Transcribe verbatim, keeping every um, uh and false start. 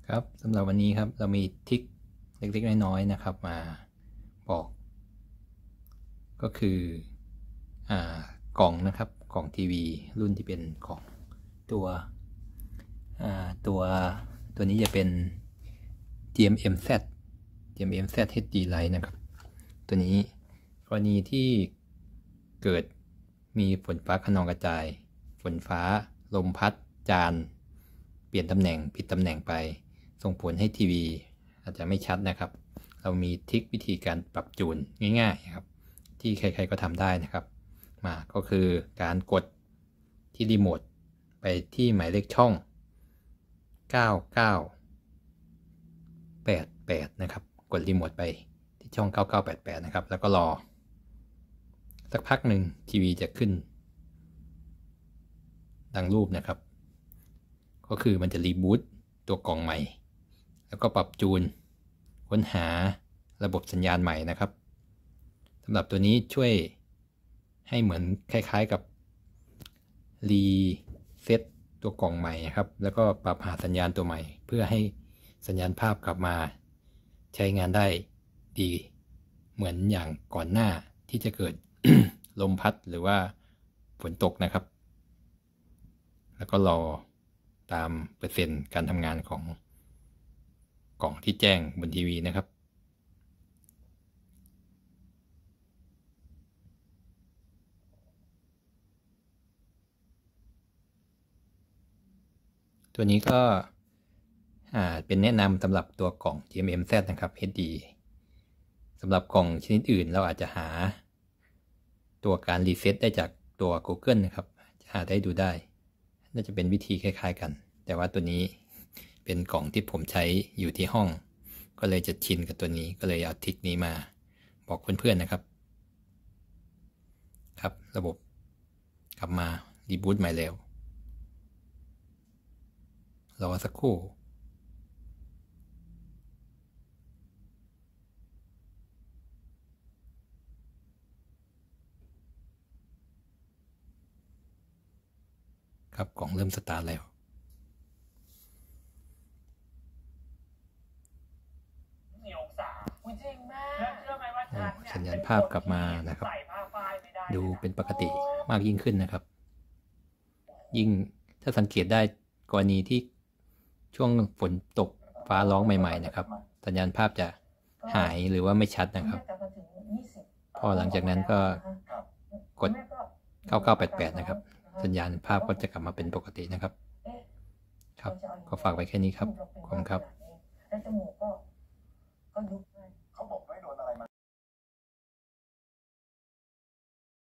ครับสำหรับวันนี้ครับเรามีทริคเล็กๆน้อยๆนะครับมาบอก ก็คืออ่ากล่องนะครับกล่องทีวีรุ่นที่เป็นของตัวอ่าตัวตัวนี้จะเป็น จี เอ็ม เอ็ม แซด จี เอ็ม เอ็ม แซด เอช ดี Lite นะครับตัวนี้กรณีที่เกิดมีฝนฟ้าคะนองกระจายฝนฟ้าลมพัดจานเปลี่ยนตำแหน่งผิดตำแหน่งไปส่งผลให้ทีวีอาจจะไม่ชัดนะครับเรามีทริควิธีการปรับจูนง่ายๆครับที่ใครๆก็ทำได้นะครับมาก็คือการกดที่รีโมทไปที่หมายเลขช่องเก้าเก้าแปดแปดนะครับกดรีโมทไปที่ช่องเก้าเก้าแปดแปดนะครับแล้วก็รอสักพักหนึ่งทีวีจะขึ้นดังรูปนะครับก็คือมันจะรีบูตตัวกล่องใหม่แล้วก็ปรับจูนค้นหาระบบสัญญาณใหม่นะครับสำหรับตัวนี้ช่วยให้เหมือนคล้ายๆกับรีเซ็ตตัวกล่องใหม่ครับแล้วก็ปรับหาสัญญาณตัวใหม่เพื่อให้สัญญาณภาพกลับมาใช้งานได้ดีเหมือนอย่างก่อนหน้าที่จะเกิด ลมพัดหรือว่าฝนตกนะครับแล้วก็รอตามเปอร์เซ็นต์การทำงานของกล่องที่แจ้งบนทีวีนะครับตัวนี้ก็เป็นแนะนำสำหรับตัวกล่อง จี เอ็ม เอ็ม แซด นะครับ เอช ดี สำหรับกล่องชนิดอื่นเราอาจจะหาตัวการรีเซ็ตได้จากตัว Google นะครับหาได้ดูได้น่าจะเป็นวิธีคล้ายๆกันแต่ว่าตัวนี้เป็นกล่องที่ผมใช้อยู่ที่ห้องก็เลยจะชินกับตัวนี้ก็เลยเอาทริคนี้มาบอกเพื่อนๆนะครับครับระบบกลับมารีบูตใหม่แล้วรอสักครู่ครับกล่องเริ่มสตาร์ทแล้วสัญญาณภาพกลับมานะครับดูเป็นปกติมากยิ่งขึ้นนะครับยิ่งถ้าสังเกตได้กรณีที่ช่วงฝนตกฟ้าร้องใหม่ๆนะครับสัญญาณภาพจะหายหรือว่าไม่ชัดนะครับพอหลังจากนั้นก็กดเก้าเก้าแปดแปดนะครับสัญญาณภาพก็จะกลับมาเป็นปกตินะครับครับก็ฝากไว้แค่นี้ครับขอบคุณครับ